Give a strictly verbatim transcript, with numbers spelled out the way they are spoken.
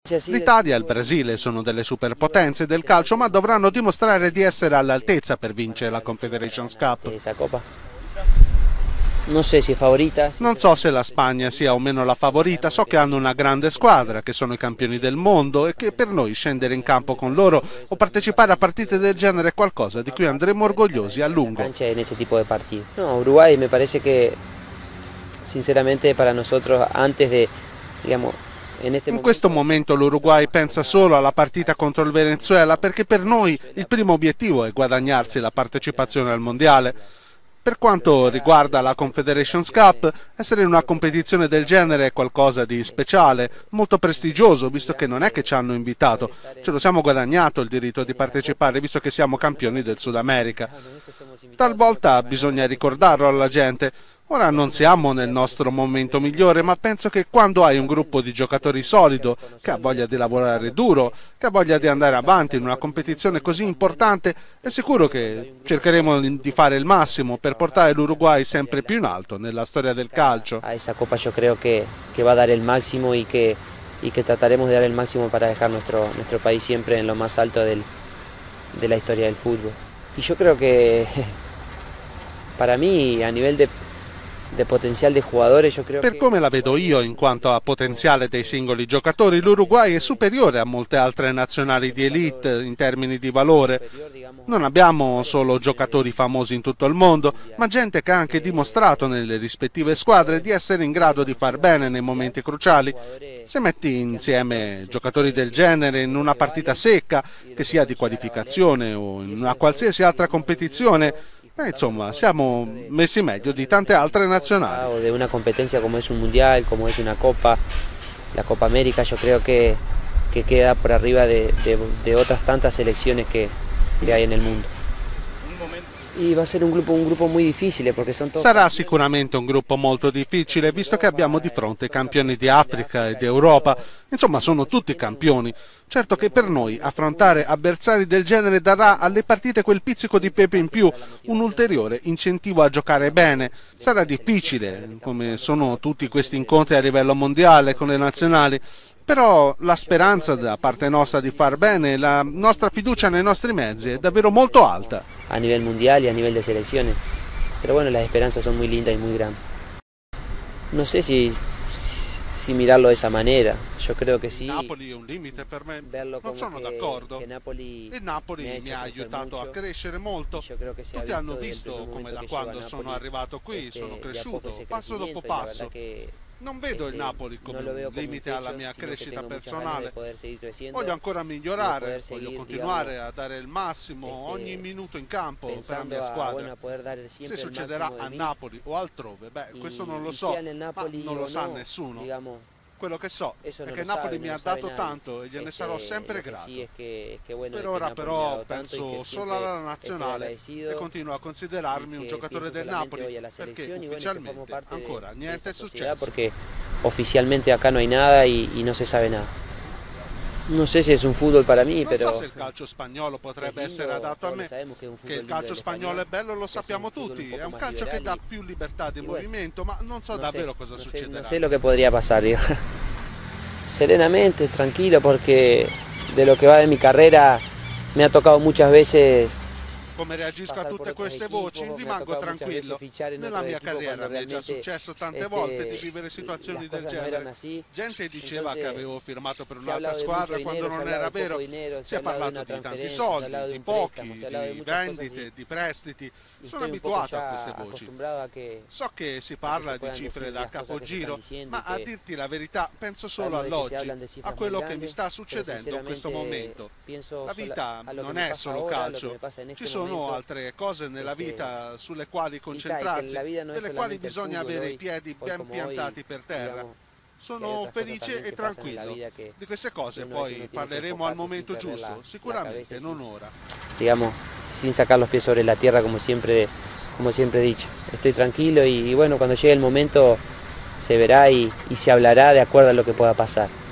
L'Italia e il Brasile sono delle superpotenze del calcio, ma dovranno dimostrare di essere all'altezza per vincere la Confederations Cup. Non so se favorita. Non so se la Spagna sia o meno la favorita, so che hanno una grande squadra, che sono i campioni del mondo e che per noi scendere in campo con loro o partecipare a partite del genere è qualcosa di cui andremo orgogliosi a lungo. En ese tipo de partido. No, Uruguay me parece que sinceramente para nosotros antes de, digamos, in questo momento l'Uruguay pensa solo alla partita contro il Venezuela perché per noi il primo obiettivo è guadagnarsi la partecipazione al mondiale. Per quanto riguarda la Confederations Cup, essere in una competizione del genere è qualcosa di speciale, molto prestigioso, visto che non è che ci hanno invitato, ce lo siamo guadagnato il diritto di partecipare, visto che siamo campioni del Sud America. Talvolta bisogna ricordarlo alla gente. Ora non siamo nel nostro momento migliore, ma penso che quando hai un gruppo di giocatori solido, che ha voglia di lavorare duro, che ha voglia di andare avanti in una competizione così importante, è sicuro che cercheremo di fare il massimo per portare l'Uruguay sempre più in alto nella storia del calcio. A esa copa yo creo que, que va a dar el máximo y que, y que trataremos de dar el máximo para dejar nuestro, nuestro país siempre en lo más alto del, de la historia del fútbol. Y yo creo que para mí a nivel de De potenziale dei giocatori, io credo per come la vedo io in quanto a potenziale dei singoli giocatori, l'Uruguay è superiore a molte altre nazionali di elite in termini di valore. Non abbiamo solo giocatori famosi in tutto il mondo, ma gente che ha anche dimostrato nelle rispettive squadre di essere in grado di far bene nei momenti cruciali. Se metti insieme giocatori del genere in una partita secca, che sia di qualificazione o in una qualsiasi altra competizione, Eh, insomma, siamo messi meglio di tante altre nazionali. De una competencia como es un mundial, como es una copa, la Copa América, yo creo que, que queda por arriba de, de, de otras tantas selecciones que, que hay en el mundo. Y va a ser un gruppo, un gruppo muy difficile perché sono todos... Sarà sicuramente un gruppo molto difficile, visto che abbiamo di fronte campioni di Africa e di Europa. Insomma, sono tutti campioni. Certo che per noi affrontare avversari del genere darà alle partite quel pizzico di pepe in più, un ulteriore incentivo a giocare bene. Sarà difficile, come sono tutti questi incontri a livello mondiale con le nazionali, però la speranza da parte nostra di far bene, la nostra fiducia nei nostri mezzi è davvero molto alta. A livello mondiale, a livello di selezioni, però bueno, le speranze sono molto lindas e molto grandi. Non so se si mirarlo de esa manera, yo creo que sí. Il Napoli è un limite per me, non sono d'accordo. Il Napoli mi ha aiutato a crescere molto, tutti hanno visto come da quando sono arrivato qui, sono cresciuto, passo dopo passo. Non vedo il Napoli come un limite alla mia crescita personale, voglio ancora migliorare, voglio continuare a dare il massimo ogni minuto in campo per la mia squadra. Se succederà a Napoli o altrove, beh, questo non lo so, ma non lo sa nessuno. Quello che so è che Napoli mi ha dato tanto e gliene sarò sempre grato. Per ora però penso solo alla nazionale e continuo a considerarmi un giocatore del Napoli perché ufficialmente ancora niente è successo. Perché ufficialmente acá no hay nada y, y no se sabe nada. Non so se è un football per me, non però... so se il calcio spagnolo potrebbe essere adatto a me, che il calcio spagnolo è bello lo sappiamo tutti, è un calcio che dà più libertà di movimento, ma non so davvero cosa succederà. Non so lo che podría pasar, digo. Serenamente, tranquilo, porque de lo que va de mi carrera me ha tocado muchas veces... Come reagisco a tutte queste voci? Rimango tranquillo. Nella mia carriera mi è già successo tante volte di vivere situazioni del genere. Gente diceva che avevo firmato per un'altra squadra quando non era vero. Si è parlato di tanti soldi, di pochi, di vendite, di prestiti. Sono abituato a queste voci. So che si parla di cifre da capogiro, ma a dirti la verità penso solo all'oggi, a quello che mi sta succedendo in questo momento. La vita non è solo calcio, ci sono sono altre cose nella vita sulle quali concentrarsi, nelle quali bisogna avere i piedi ben piantati per terra. Sono felice e tranquillo. Di queste cose poi parleremo al momento giusto, sicuramente non ora. Digamos, sin sacar los pies sobre la tierra, como siempre, como siempre he dicho. Estoy tranquilo y, y bueno, cuando llegue el momento se verá y, y se hablará de acuerdo a lo que pueda pasar.